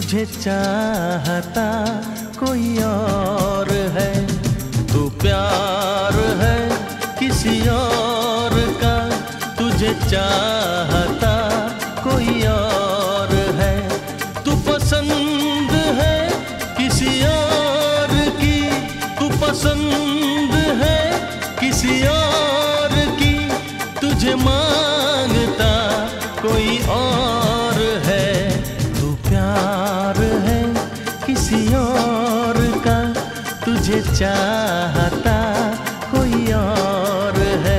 तुझे चाहता कोई और है। तू प्यार है किसी और का, तुझे चाहता कोई और है। तू पसंद है किसी और की, तू पसंद है किसी और की, तुझे मांगता कोई और है। तू प्यार है किसी और का, तुझे चाहता कोई और है।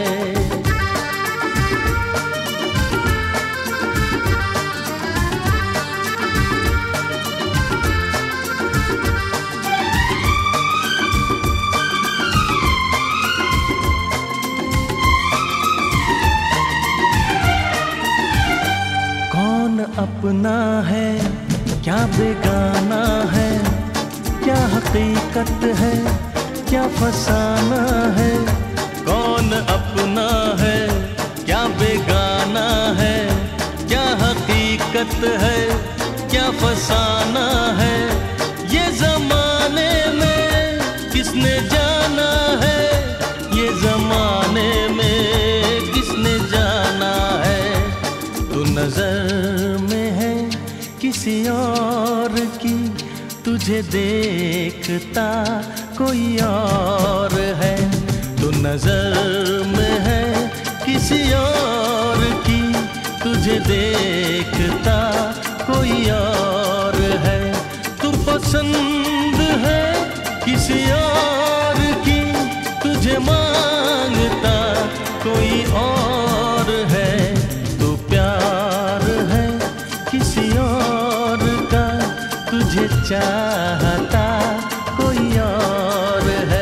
कौन अपना है क्या बेगाना है, क्या हकीकत है क्या फसाना है। कौन अपना है क्या बेगाना है, क्या हकीकत है क्या फसाना है। ये जमाने में किसने जाना है, ये जमाने में किसने जाना है। तू नजर में है किसी और की, तुझे देखता कोई और है। तू नजर में है किसी और की, तुझे देखता कोई और है। तू पसंद है किसी और की, तुझे मांगता कोई और है। तू प्यार है किसी और का, तुझे चाहता कोई और है।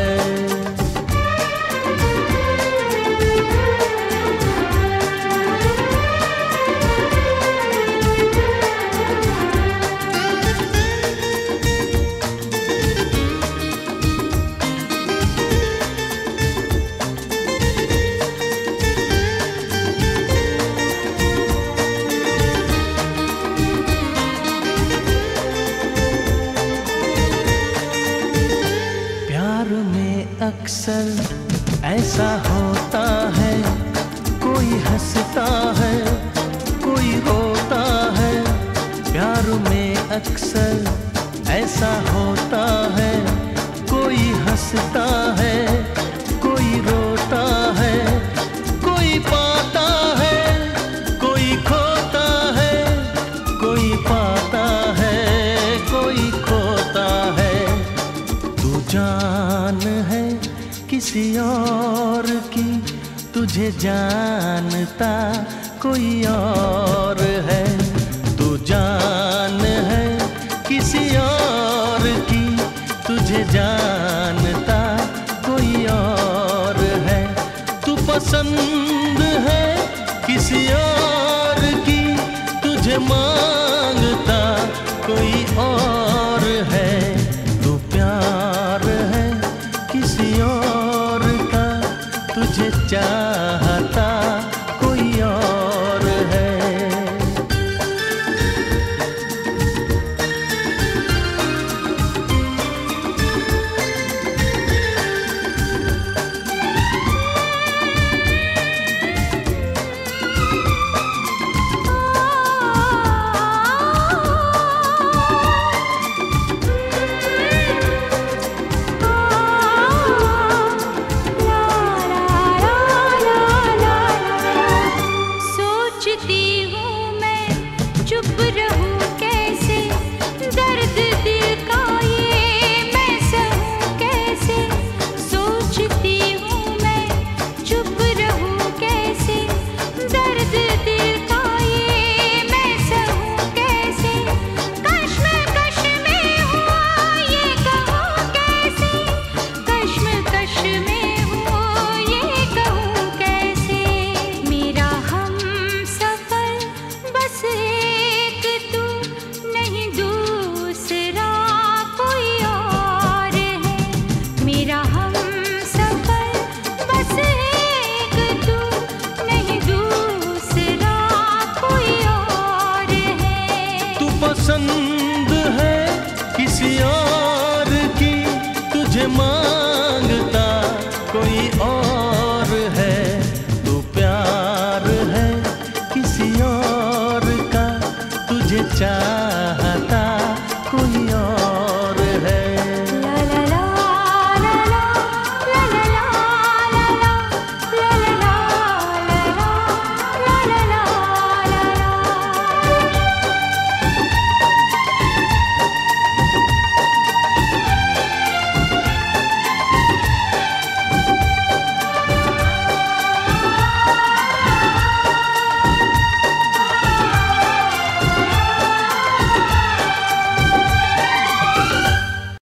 अक्सर ऐसा होता है, कोई हंसता है कोई रोता है। प्यार में अक्सर ऐसा होता है, कोई हंसता है कोई रोता है। कोई पाता है कोई खोता है, कोई पाता है कोई खोता है। तू जान है किसी और की, तुझे जानता कोई और है। तू जान है किसी और की, तुझे जानता कोई और है। तू पसंद है किसी और की, तुझे मांगता कोई और है। तू प्यार है किसी और का, तुझे चाहता कोई और है। मांगता कोई और है। तू प्यार है किसी और का, तुझे चाह